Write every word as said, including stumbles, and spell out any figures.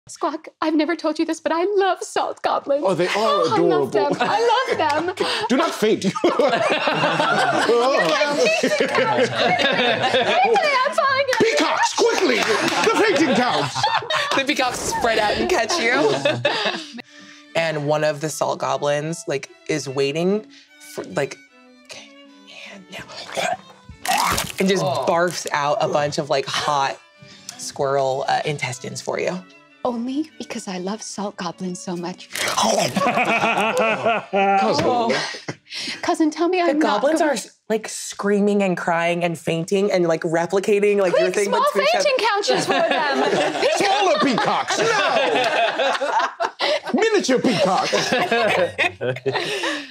Squawk, I've never told you this, but I love salt goblins. Oh, they are oh, adorable. I love them. I love them. Do not faint. I'm falling in. Peacocks, quickly! The fainting counts! The peacocks spread out and catch you. And one of the salt goblins, like, is waiting for, like, okay, and now, and just oh. barfs out a bunch of, like, hot squirrel uh, intestines for you. Only because I love salt goblins so much. Cousin. Cousin, tell me the I'm not- The goblins are like screaming and crying and fainting and like replicating like Quick, your thing. small fainting couches for them. Smaller peacocks, no! Miniature peacocks.